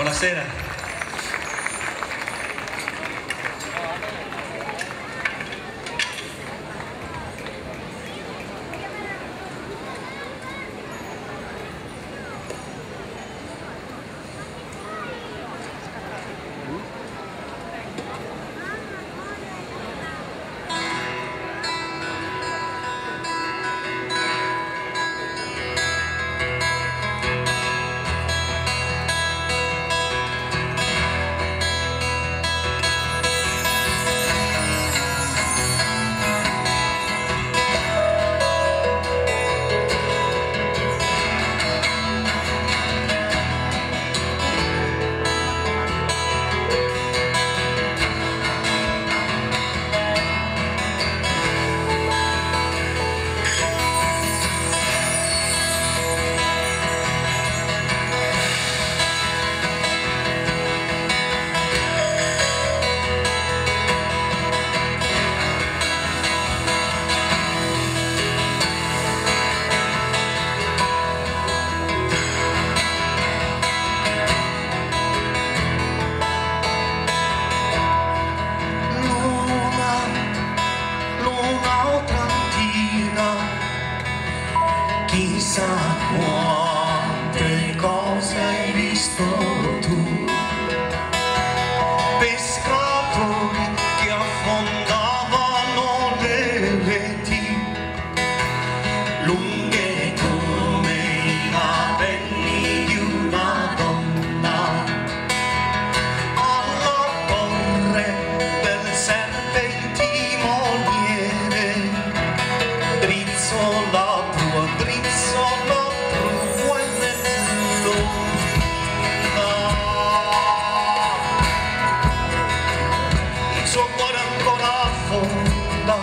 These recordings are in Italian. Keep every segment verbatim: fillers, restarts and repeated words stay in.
Buonasera. Chissà quante cose hai visto tu, pescatori che affondavano le reti, lunghe come i capelli di una donna, alla torre del serpe il timoniere, drizzo la tua drizzo l'altro e nell'onda il suo cuore ancora affonda,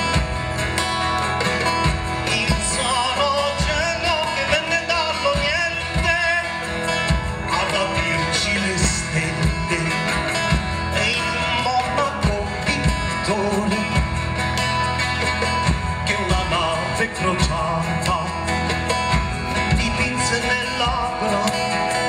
il sano cielo che venne dall'Oriente ad aprirci le stelle, e il monaco pittore che una nave crociata dipinse nella grotta.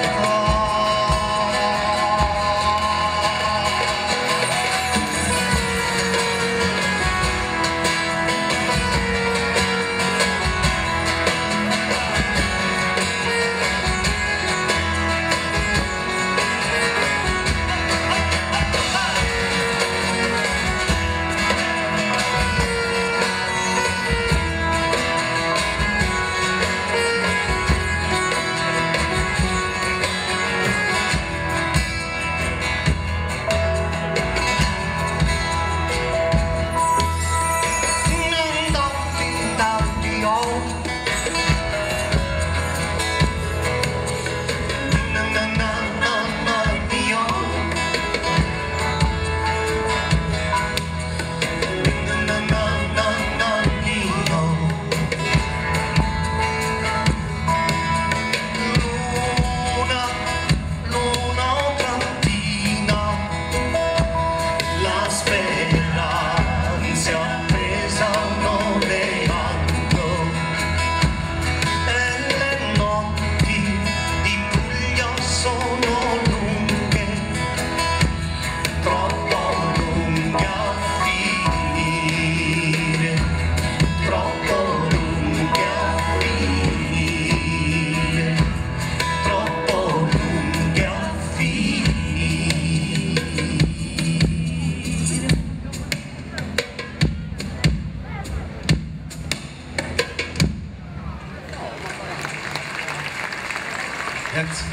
Grazie.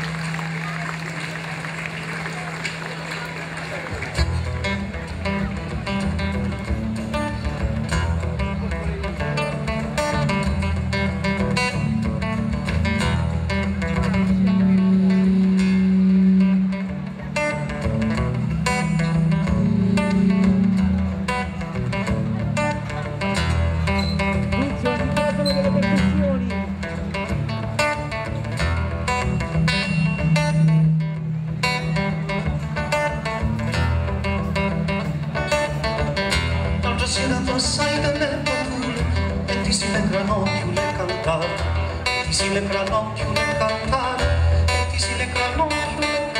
Sai delle paure e ti si leccherà più le cantare, ti si leccherà più le cantare e ti si leccherà più le cantare.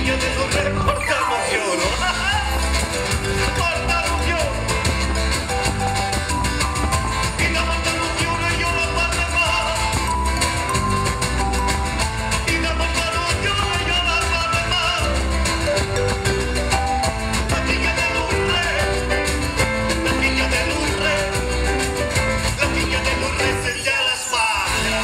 figlia del re porta un fiore, porta un fiore. E da porta un fiore io la parlo mai. E da porta un fiore io la parlo mai. La figlia del re, la figlia del re, la figlia del re se gliela spara.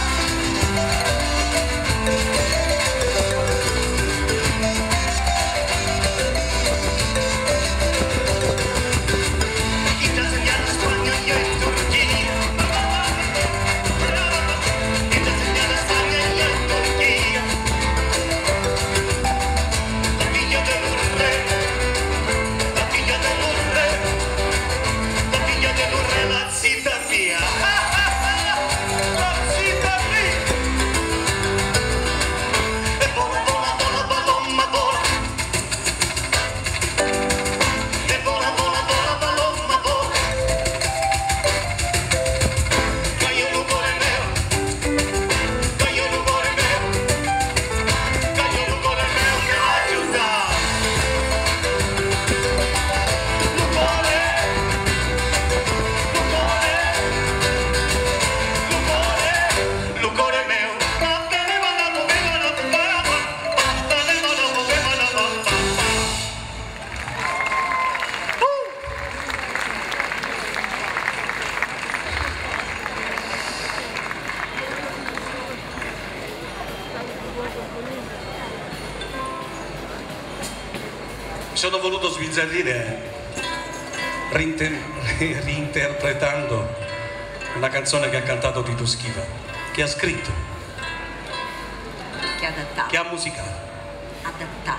Sono voluto sbizzarrire rinter- reinterpretando una canzone che ha cantato Tito Schiva, che ha scritto, che ha adattato, che ha musicato. adattato.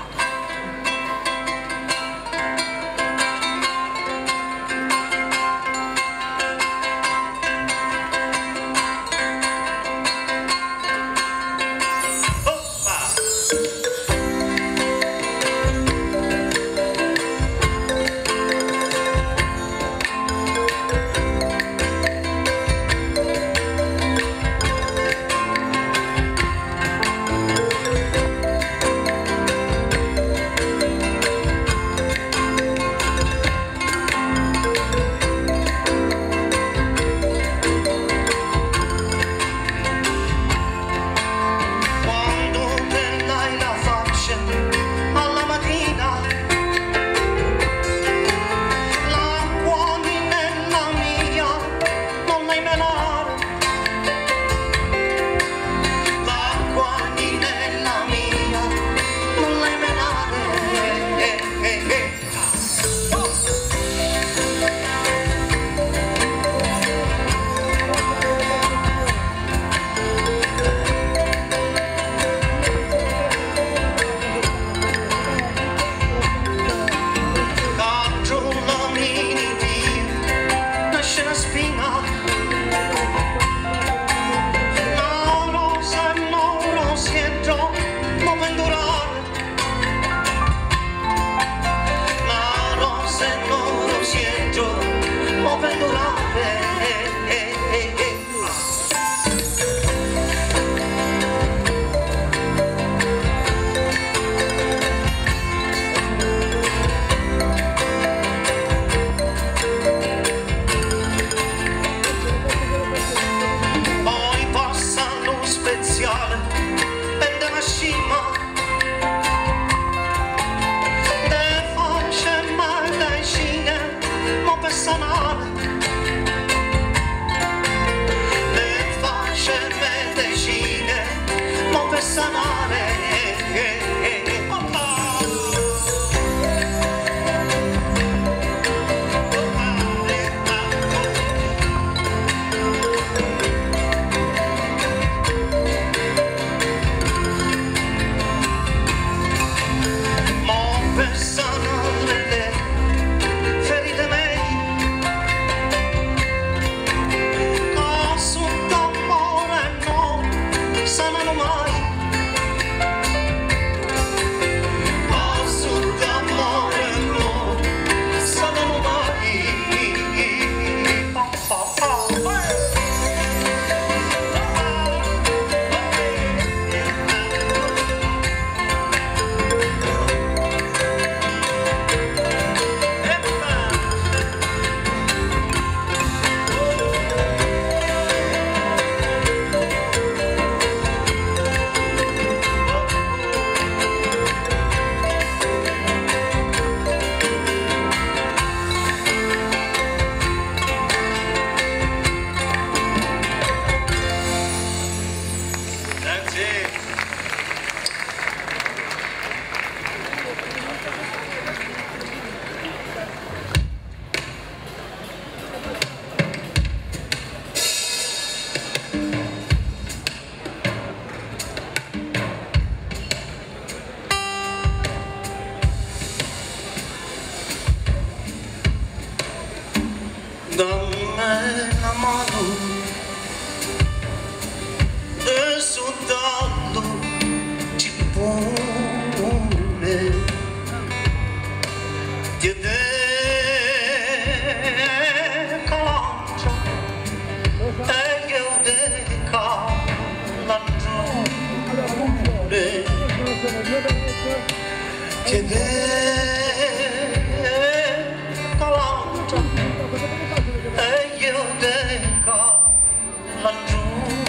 chiede calanta e io deca laggiù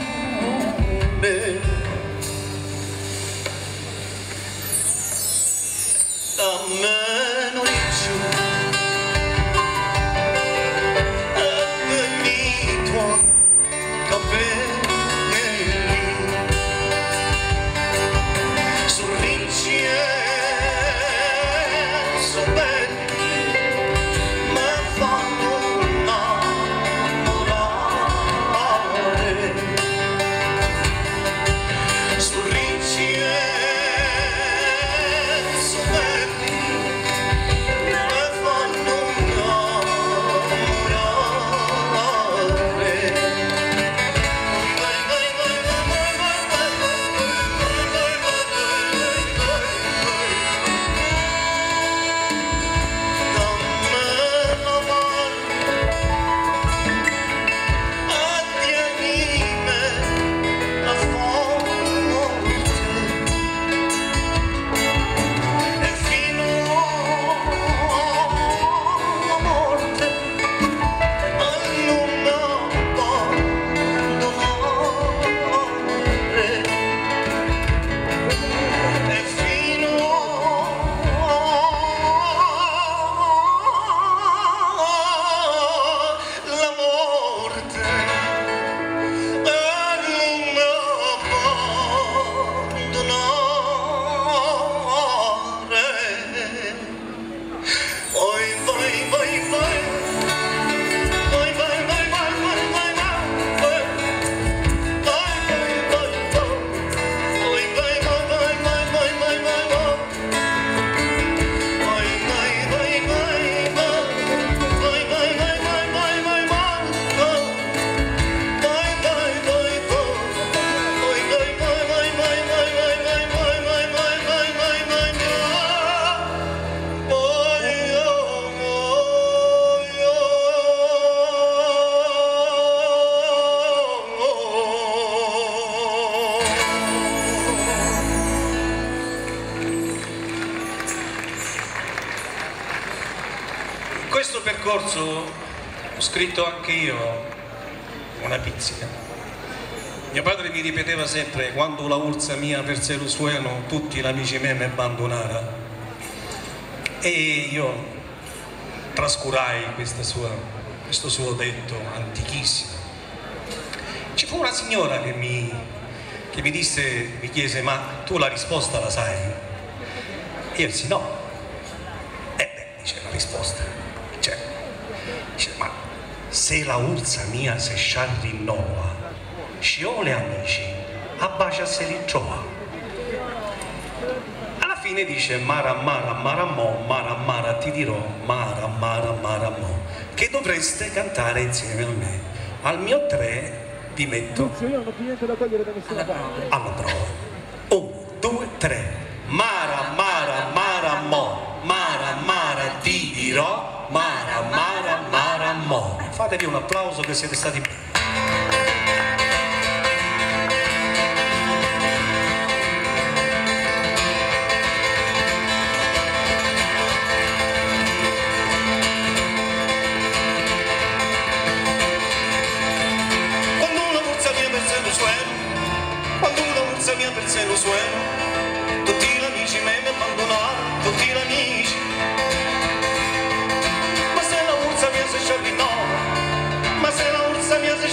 da me non riccio e dei tuoi capelli sorricci e belli ma fanno innamorare sorricci e belli ma fanno innamorare vai vai vai vai vai vai vai In questo percorso ho scritto anche io una pizzica. Mio padre mi ripeteva sempre: quando la ursa mia perse lo sueno, tutti gli amici miei mi abbandonarono. E io trascurai questa sua, questo suo detto antichissimo. Ci fu una signora che mi, che mi disse, mi chiese: ma tu la risposta la sai? E io dissi no. Eh beh, dice la risposta. Cioè, dice, ma se la ursa mia se sciarrinnova, sciole amici, a bacia se ritrova. Alla fine dice: mara mara mara mo, mara mara ti dirò, mara mara mara mo, che dovreste cantare insieme a me. Al mio tre vi metto alla prova. Uno, due, tre. Mara mara mara mo, mara mara ti dirò, mara mara mara mo. Fatevi un applauso che siete stati bravi. Quando una ursa mia perse lo sueno, quando una ursa mia perse lo sueno, tutti gli amici me mi abbandonarono, tutti gli amici. Ma se la ursa mia se sciarrinnova, ma se la ursa mia se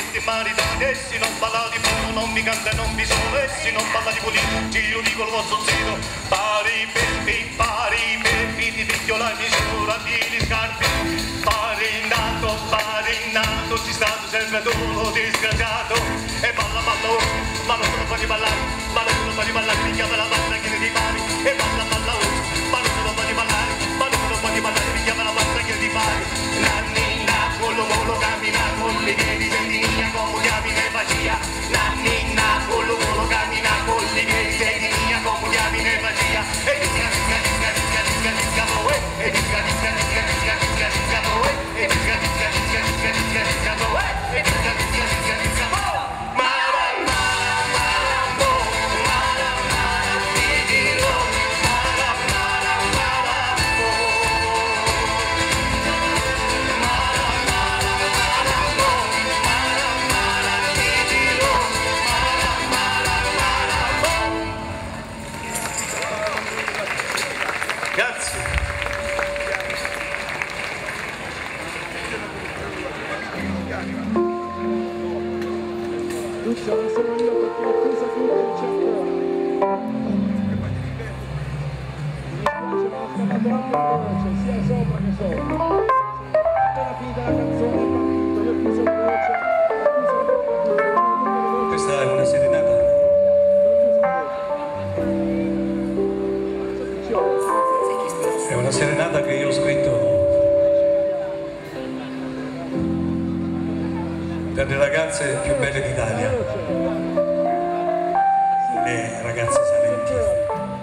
senti maritati e si non parla di fuoco, non mi canta e non mi sono e si non parla di politici, io dico il vostro zitto. Pari beffi, pari beffi, ti picchio la misura di scarpe. Pari innato, pari innato, ci stato sempre tu, disgraziato. E balla, balla, oh, ma non te lo fai ballare, ma non te lo fai ballare, mi chiama la banda che ti pari. E balla, balla, oh, ma non te lo fai ballare, ma non te lo fai ballare, mi chiama la banda che ti pari. Nannina, con lo molo cammina, con le piedi sendina, come chiami ne magia. Nannina, con lo molo cammina, con le piedi sendina, come chiami ne magia. E disca, disca, disca, disca, disca, disca, oh, e disca, disca, disca, disca, disca, disca, oh, e disca, disca, disca, disca, disca, disca, oh, e disca, disca, disca, disca, oh. Mara, mara, mara, oh, mara, mara, ti dirò, mara, mara, mara, Grazie. Lucio, non sono io perché ho preso tutto il cercone. Mi spiace, ma ho chiamato troppo veloce, sia sopra che sopra. Appena finita la canzone è partito, io ho chiuso veloce, ho chiuso veloce. Questa è una serenata. È una serenata che io ho scritto per le ragazze più belle d'Italia, le ragazze salentine.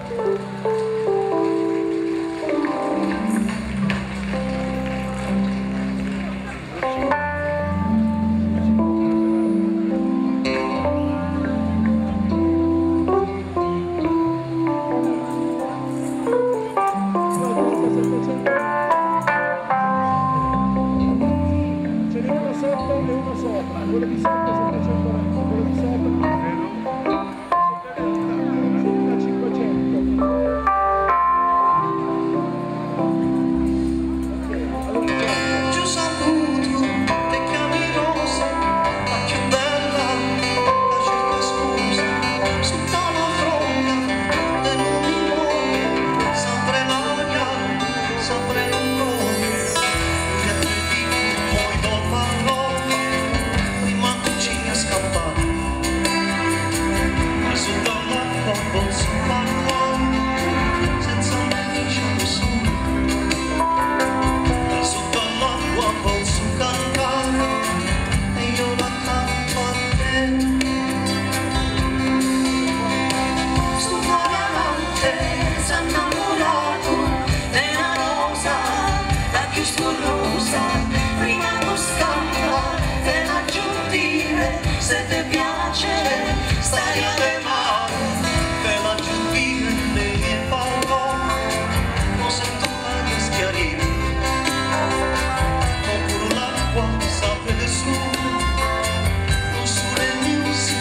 Ce n'è uno sotto e uno sopra, quello di sotto settecento euro, quello di sopra cinquecento. Ci ho saputo che chiami rosa, la più bella, la cerca scusa, sotto la fronda dell'unione, sempre l'aria, sempre l'onore, che a tutti poi non parlo, prima che ci scappare, e sotto l'acqua posso parlare, senza mai diciamo solo. Sotto l'acqua posso cantare e io la canto a te. Sto davanti, si è innamorato della rosa, la più scorrosa, prima non scappa, te la giudire, se ti piace, stai alle mani, te la giudire, le mie parole, non sento mai schiarire. Oppure l'acqua sapete su, non sulle music.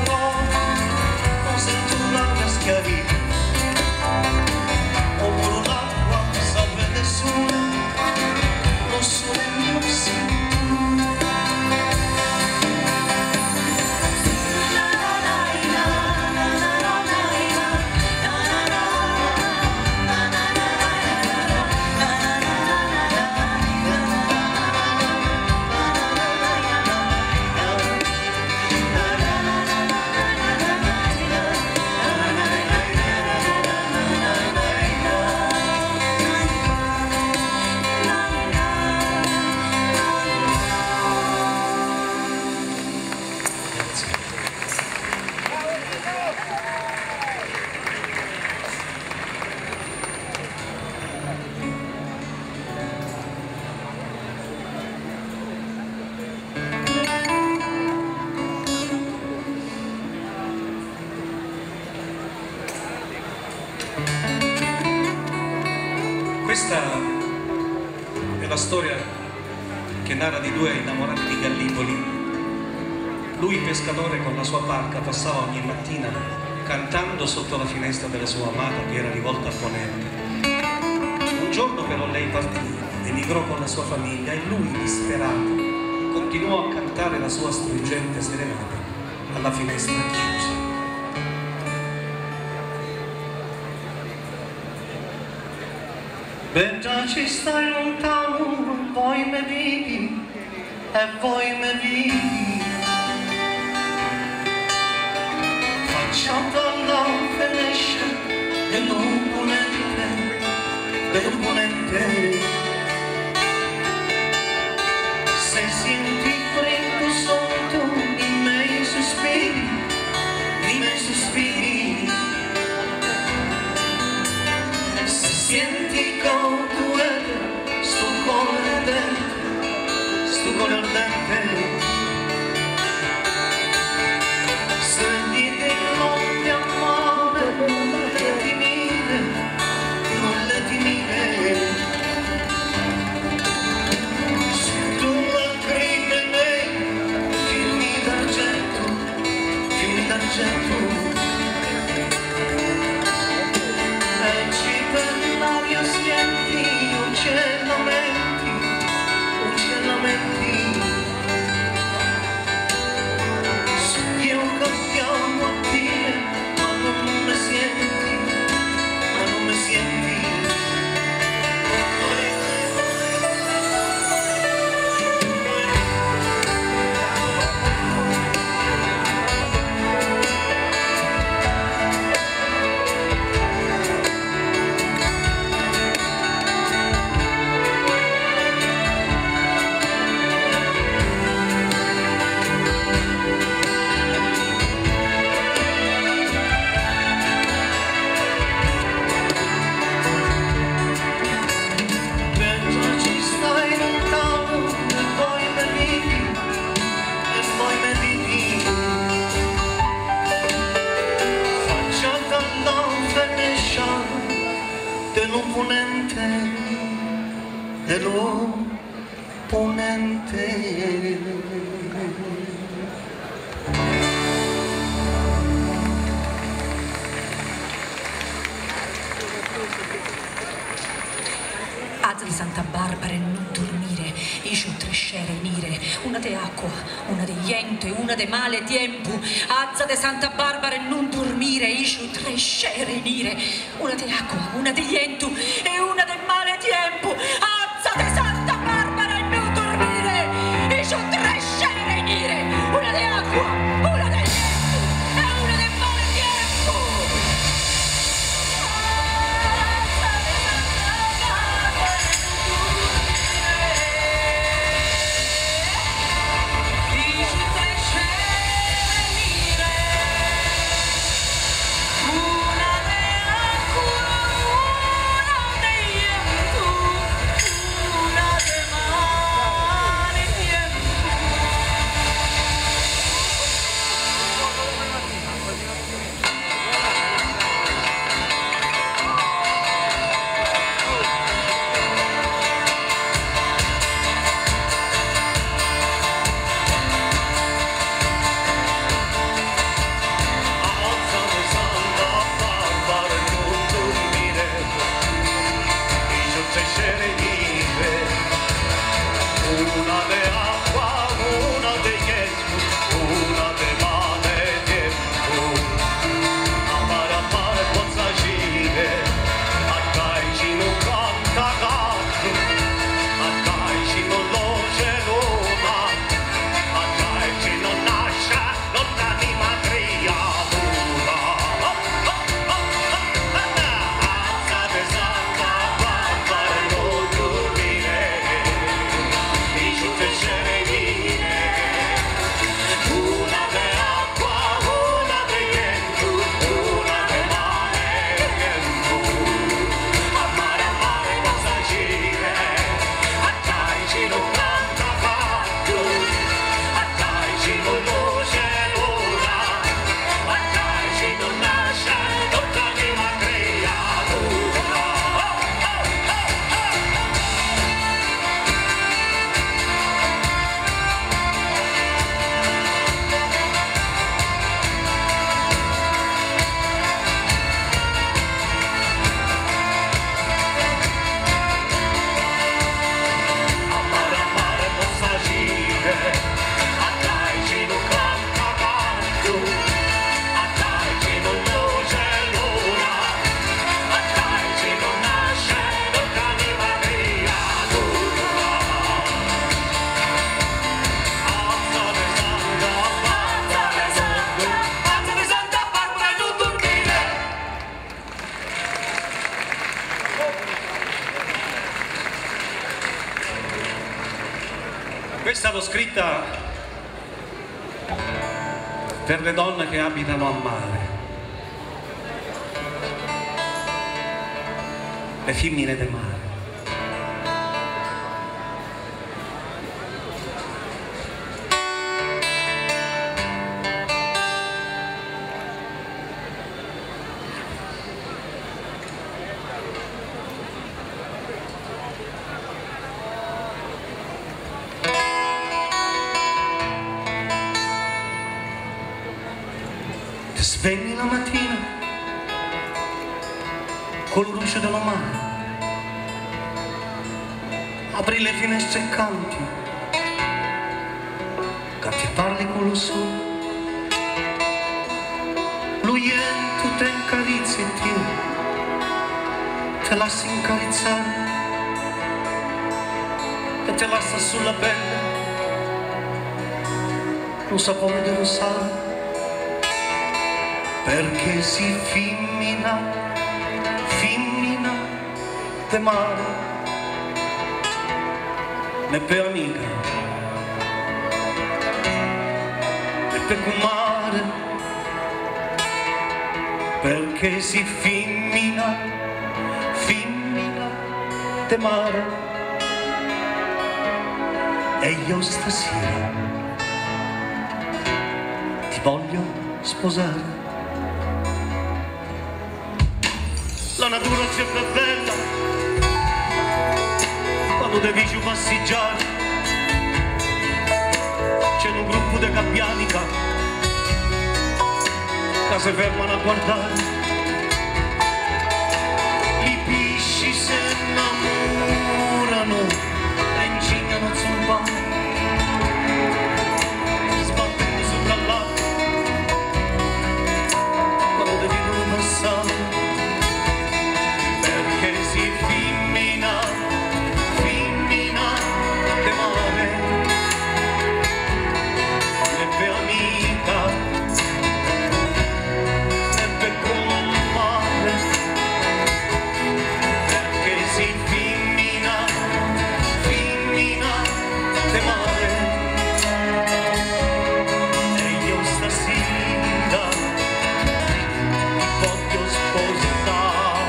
Oppure Questa è la storia che narra di due innamorati di Gallipoli. Lui, pescatore, con la sua barca passava ogni mattina cantando sotto la finestra della sua amata che era rivolta a ponente. Un giorno però lei partì, emigrò con la sua famiglia e lui, disperato, continuò a cantare la sua struggente serenata alla finestra chiusa. Mentre ci stai lontano, poi mi vedi e poi mi vedi. Facciamo la finestra del ponente, del ponente. Se senti freddo sotto i miei sospiri, i miei sospiri. Se senti come sto cuore ardente, sto cuore ardente. Se dite non ti amare, non le timide, non le timide. Se tu lacrime in me, fiumi d'argento, fiumi d'argento. Senti uccellamenti, uccellamenti. Io cambiamo a dire, ma non mi senti, ma non mi senti. Ponente, dello ponente. Azza di Santa Barbara e non dormire, isci tre scere nire, una de acqua, una de niente, una de male tempo. Azza di Santa Barbara e non dormire, isci tre scere nire, una de acqua, una de niente e una de male tempo. Azza di Santa Barbara e non dormire, isci tre scere nire, una de acqua, una de niente e una de male tempo. Una de acqua, una de niente. stata scritta per le donne che abitano a mare, le femmine del mare. Svegli la mattina col luce della mare, apri le finestre e canti, canti e parli con lo sole, lui entro te incarizia e te, te lascia incarizzare e te lascia sulla pelle un sapore dello sale. Perché si femmina, femmina de mare, ne per amica, ne per comare, perché si femmina, femmina de mare, e io stasera ti voglio sposare. La natura è sempre bella quando devi giù passeggiare, c'è un gruppo di gabbiani che si fermano a guardare, i pesci si innamorano e incignano sul pane, sbattendo sopra l'acqua quando devono passare. Si femmina, femmina de mare, ne per amica, ne per comare, perché si femmina, femmina de mare, e io stasera ti voglio sposare.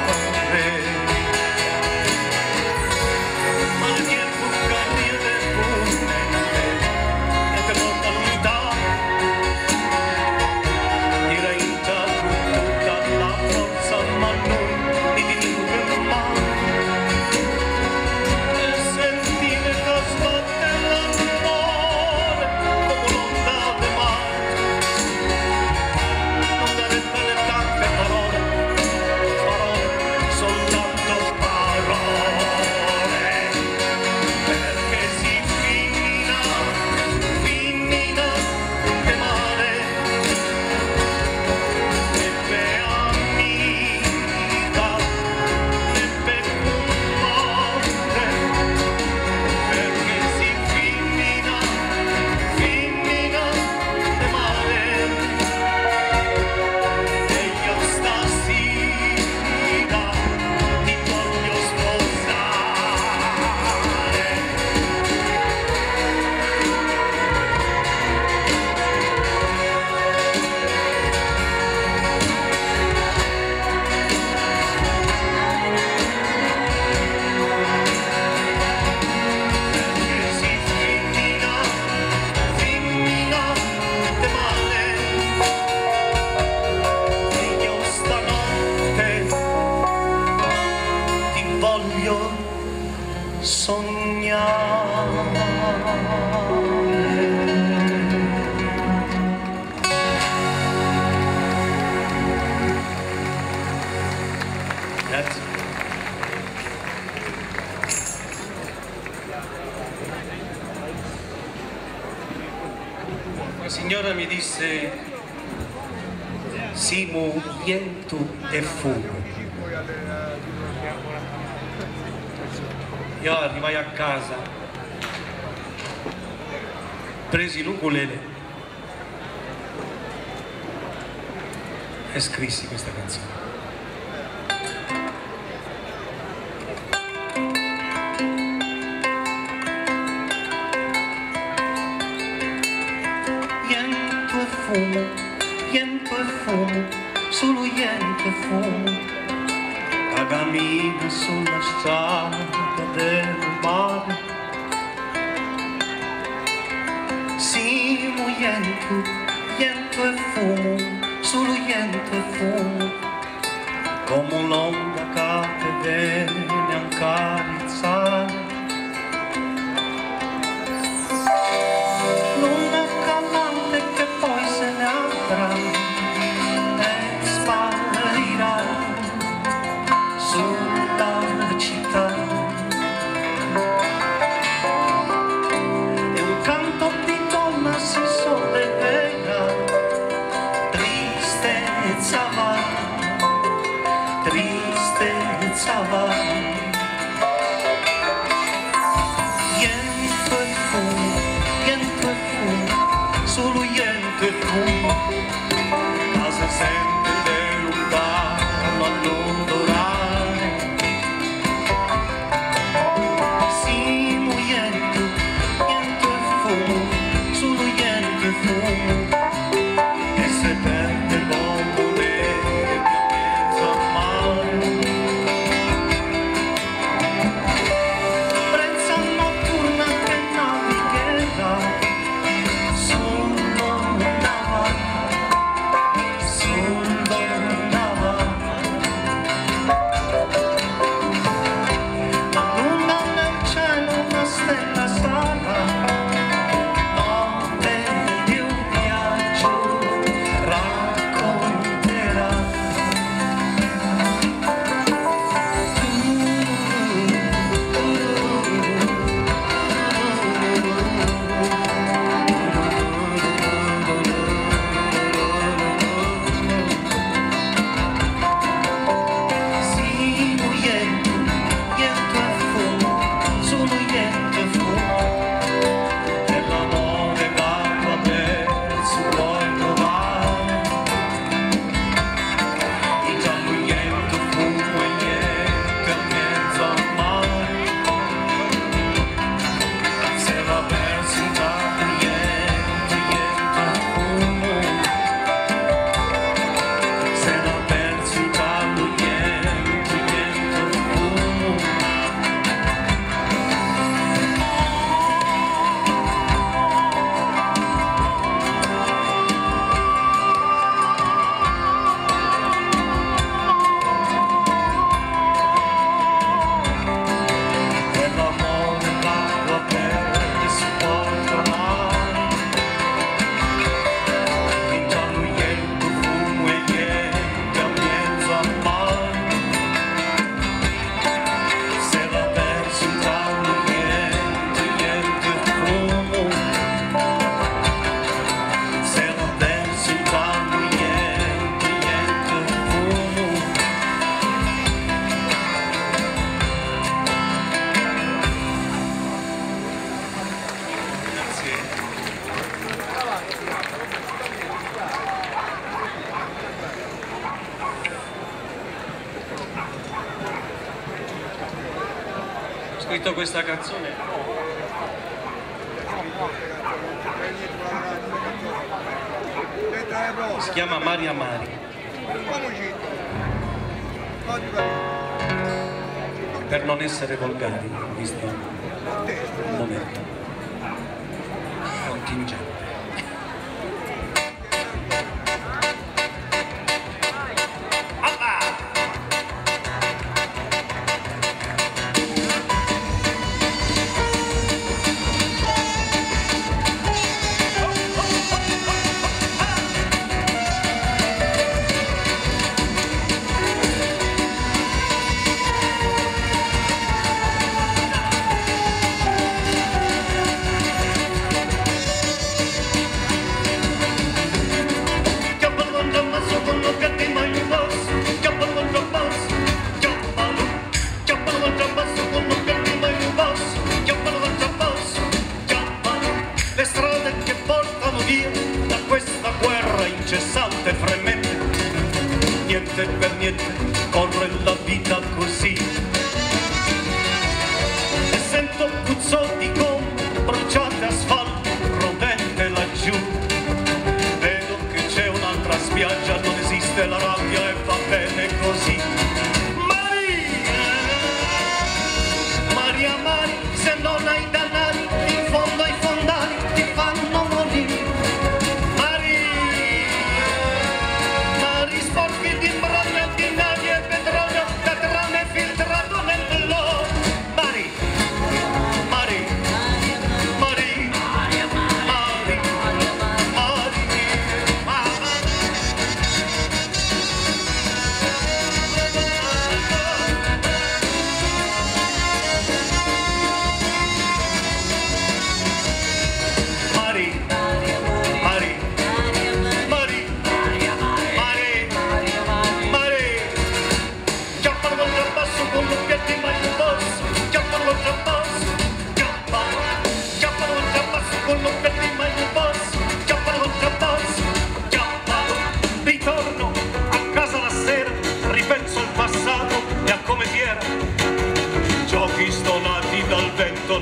La signora mi disse: Simo, viento e fumo. Io arrivai a casa, presi l'ukulele e scrissi questa canzone. niente fumo, che cammina sulla strada del mare. Siamo niente, niente fumo, solo niente fumo, come un'onda che viene a accarezzare. L'onda calante che poi se ne andrà e sparirà sulla città. E un canto di donna si solleva, tristezza va, tristezza va. Niente fumo, niente fumo, solo niente fumo, casa sempre lontano all'odorare. Siamo niente, niente fumo, solo niente fumo, e se perde l'uomo nero che mezzo al mare. Brezza notturna che navighera, solo nava, solo nava. La luna nel cielo, una stella sarà, notte di un viaggio racconterà. Siamo niente, niente fumo, solo niente fumo, e l'amore va perso puoi trovare. Intanto niente fumo e niente a mezzo al mare, se va perso intanto niente, niente fumo, se va perso intanto niente, niente fumo. Quell'amore l'acqua perso puoi trovare, intanto niente fumo e niente a mezzo al mare, se va perso intanto niente, niente fumo, se va perso intanto niente, niente fumo. Grazie. Ho scritto questa canzone, si chiama Mari Amari, per non essere volgari, visto un momento contingente. Le strade che portano via da questa guerra incessante e fremente, niente per niente corre la vita così, e sento puzzotti come bruciate asfalto rodente laggiù. Vedo che c'è un'altra spiaggia, non esiste la rabbia e va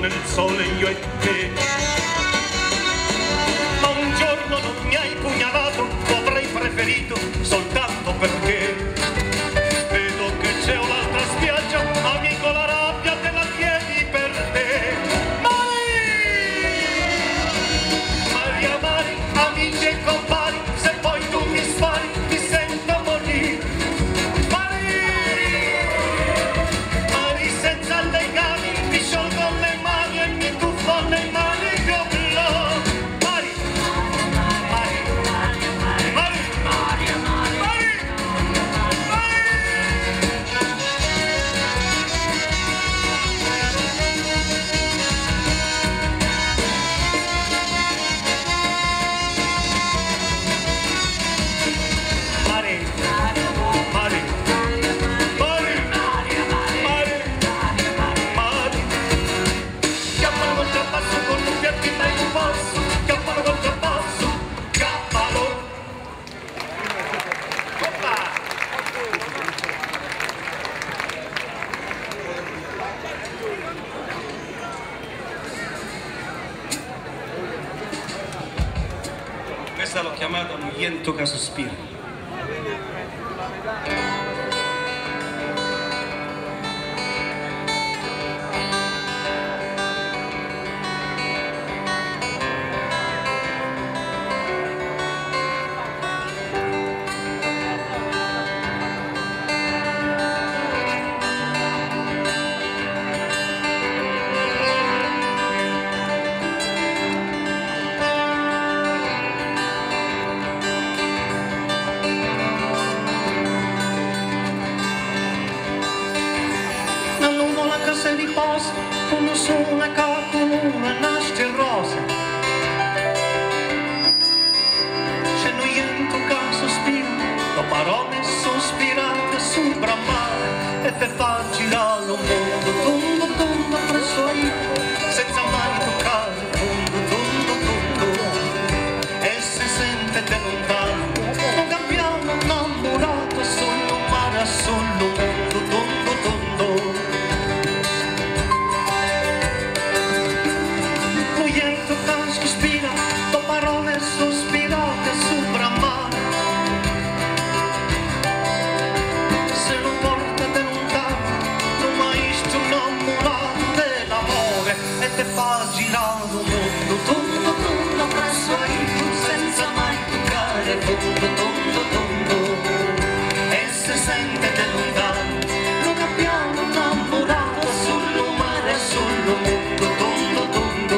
nel sole io e te. Ma un giorno non mi hai pugnalato, lo avrei preferito soltanto perché vedo che c'è un'altra spiaggia, amico, la rabbia te la tieni per te. Maria, Mari, amici e compari, se poi tu mi spari mi sento morire. Mari, Mari senza legami, mi sciolgo le mani e mi tuffo nei mani che ho blu. Mari, Mari, Mari, Mari, Mari, Mari, Mari. Questa l'ho chiamata un iento che sospira. Uno su una cacca, una nasce rosa. C'è noi iento che sospira, lo parole sospirate sul bramare e te fa girare un mondo tondo tondo presso ai, senza mai toccare fondo tondo tondo, e si sente da lontano non cambiamo innamorato sul mare, sul mondo tondo tondo. Sospirate sul bramare, se non portate lontano non mai visto innamorato dell'amore e te fa girare un mondo tondo tondo presso ai, senza mai toccare fondo tondo tondo, e se sente da lontano non abbiamo innamorato sul mare, sul mondo tondo tondo.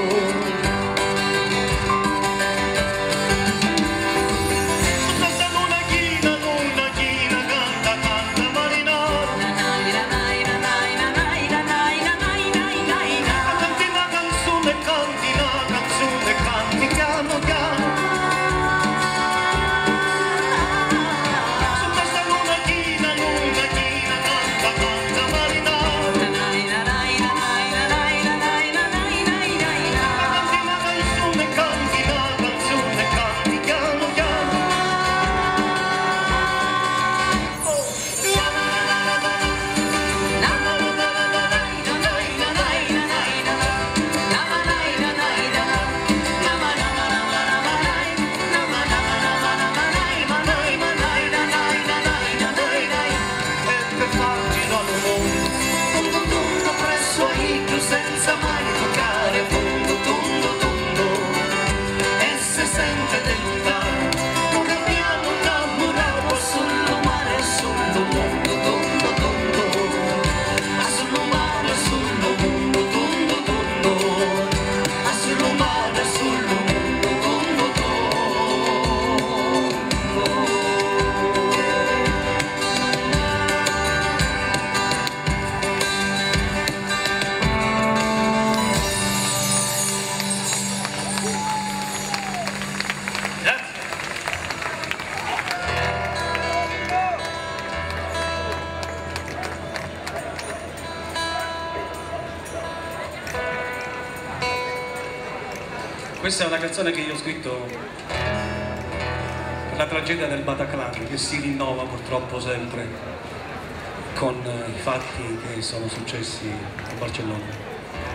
Questa è una canzone che io ho scritto per la tragedia del Bataclan, che si rinnova purtroppo sempre con i fatti che sono successi a Barcellona.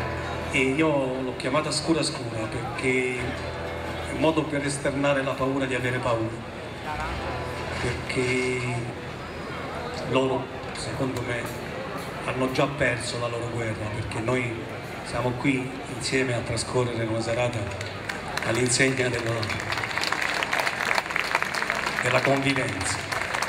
e io l'ho chiamata Scura Scura perché è un modo per esternare la paura di avere paura, perché loro, secondo me, hanno già perso la loro guerra, perché noi siamo qui insieme a trascorrere una serata all'insegna della, della convivenza.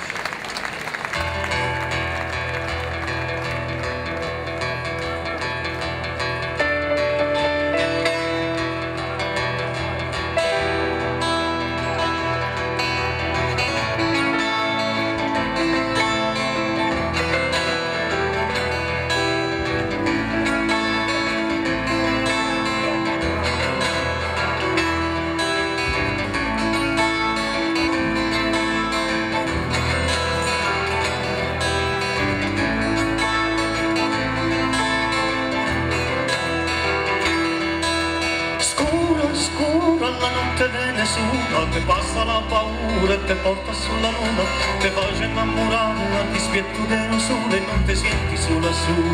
Nessuno te passa la paura e te porta sulla luna, te faccia innamorare al dispietto dello sole e non te senti sola sola.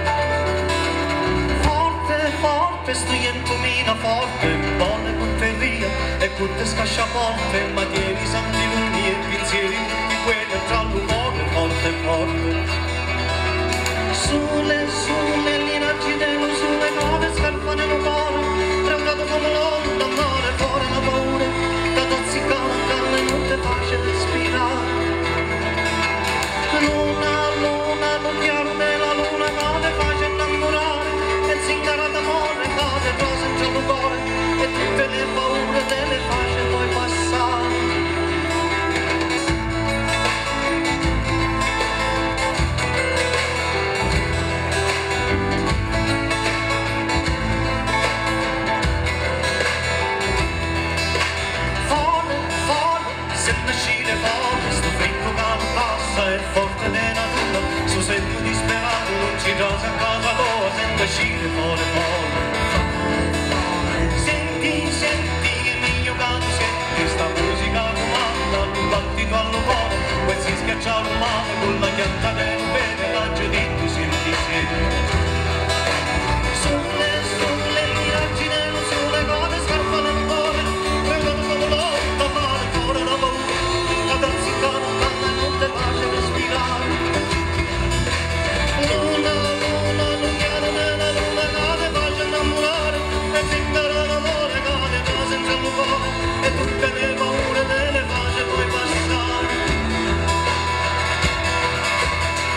Forte, forte, strientumina forte, buone punteria e tutte scasciaporte, ma tieni santi lunghi e pensieri tutti quelli tra l'umore forte, forte. Sulle, sulle, linacci dello sole, nove scarpe nello cuore, tremolato come l'onda, amore, fuori la paura, da tozzicare, canne non te faccia respirare. Luna, luna, lo chiaro della luna, non te faccia innamorare, e zingara d'amore, cade rosa in giallo cuore, e tutte le paure delle facce puoi passare. È forte della natura, su segno disperato, non ci gioca a casa tua, sento uscire fuori fuori. Senti, senti che mio canto, senti sta musica comanda, un battito allo cuore, quel si schiaccia l'umano, con la chianta del bene, la giudizio senti, senti. Sulle, sulle, miraggi nello sole, code scarpa nel cuore, prendono come l'onda, male, fuori la paura, la tazzicana, canna e non te faccia respirare. Luna, luna, l'occhiale nella luna, cade, faccia innamorare, e zingara l'amore, cade già senza il cuore, e tutte le paure delle facce puoi passare.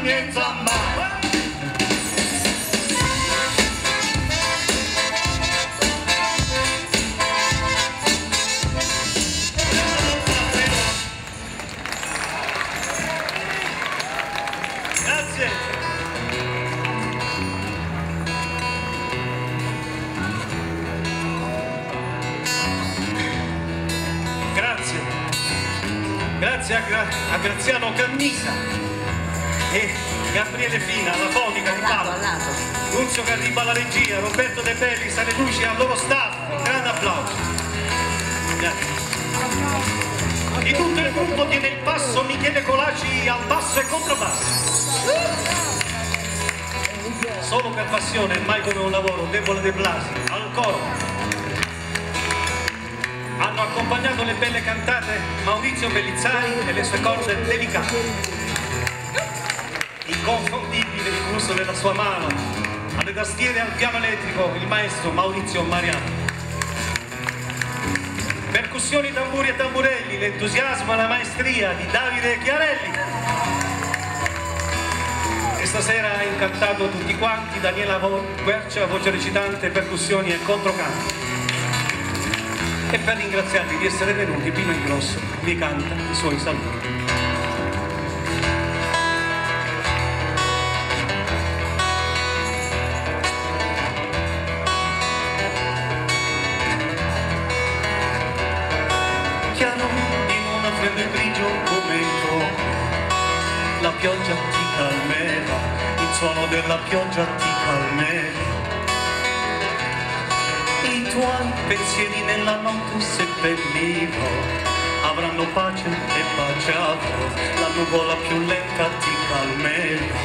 niente mai. Grazie a, Gra a Graziano Cannisa e Gabriele Fina alla fonica di Palma, Nunzio Carriba alla regia, Roberto De Bellis alle luci, al loro staff, un grande applauso. Grazie. Di tutto il gruppo tiene il passo Michele Colaci al basso e controbasso. Solo per passione, mai come un lavoro, Debole De Blasi al coro. Hanno accompagnato le belle cantate Maurizio Bellizzari e le sue corde delicate. Inconfondibile il flusso della sua mano, alle tastiere e al piano elettrico il maestro Maurizio Mariano. Percussioni, tamburi e tamburelli, l'entusiasmo e la maestria di Davide Chiarelli. E stasera ha incantato tutti quanti Daniela Quercia, voce recitante, percussioni e controcanti. E per ringraziarvi di essere venuti, Pino Ingrosso vi canta i suoi saluti. Chiaro in una freddo grigio momento, la pioggia ti calmerà, il suono della pioggia ti calmerà. I tuoi pensieri nella notte seppellirò, avranno pace e pace avrò, la nuvola più lenta ti calmerà.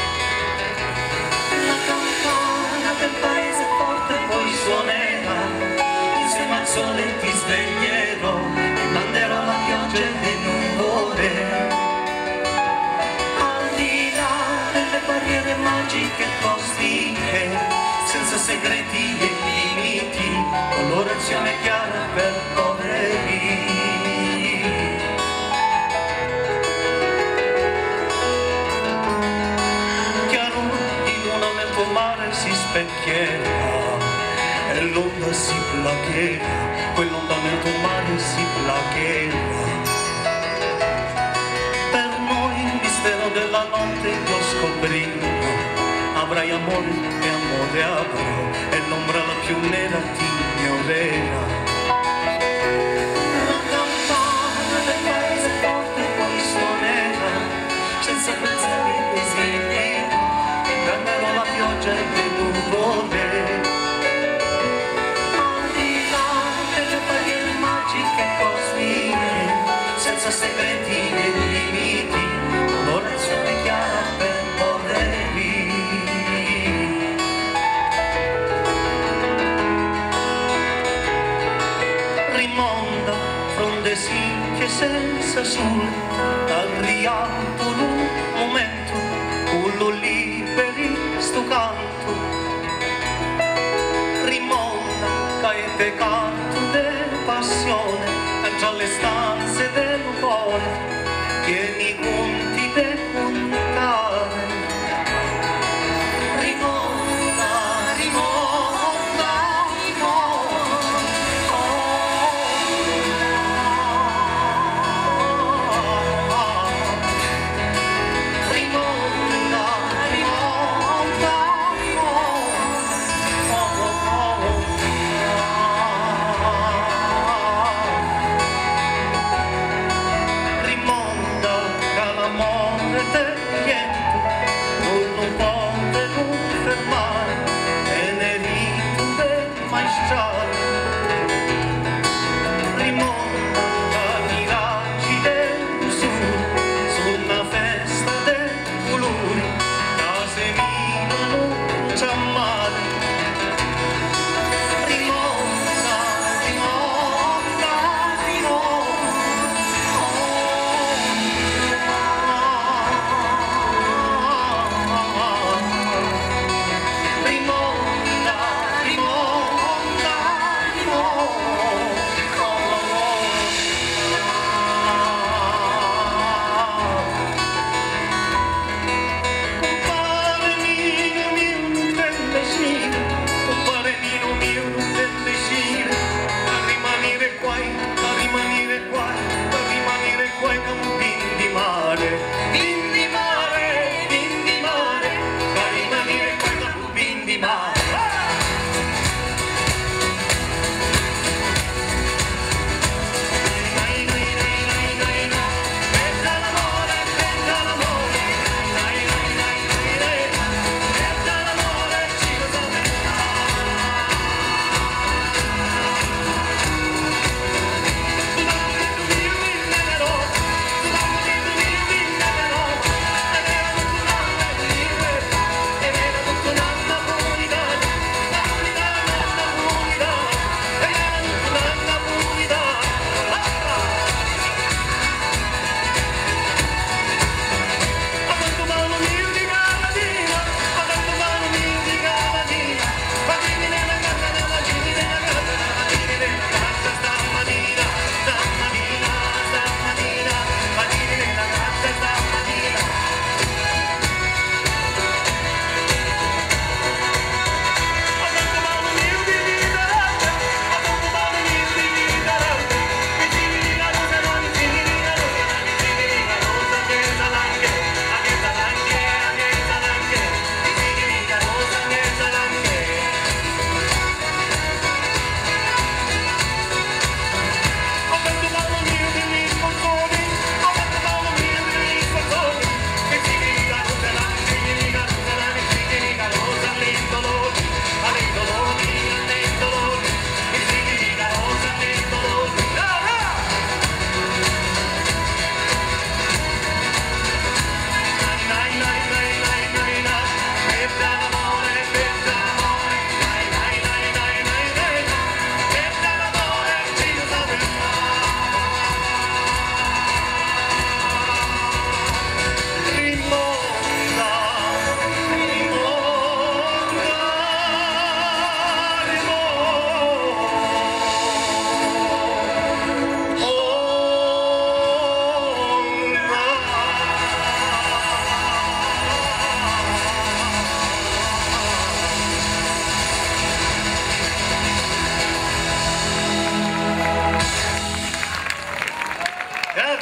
La campana del paese forte poi suonerà, insieme al sole ti sveglierò e manderò la pioggia e le nuvole. Al di là delle barriere magiche costiche, senza segreti e limiti, colorazione chiara per poveri. Chiaro in un aumento mare si specchierà e l'onda si placherà, quell'ondamento mare si placherà. Per noi il mistero della notte io scoprirò, avrai amore e amore avrò, e l'ombra la più nera ti ignorerà. La campana del paese forte poi suonerà, senza pensare che sveglierà, prenderò la pioggia e le nuvole. Al di là delle barriere magiche cosmiche, senza segreti e limiti, colorazione chiara per poveri. Che senza sole al rialto un momento, cullo liberi sto canto, rimonda caete canto de passione, già le stanze del cuore, tieni conti de contare, rimonda, rimonda, rimonda.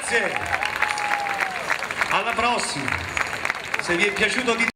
Grazie, alla prossima. Se vi è piaciuto di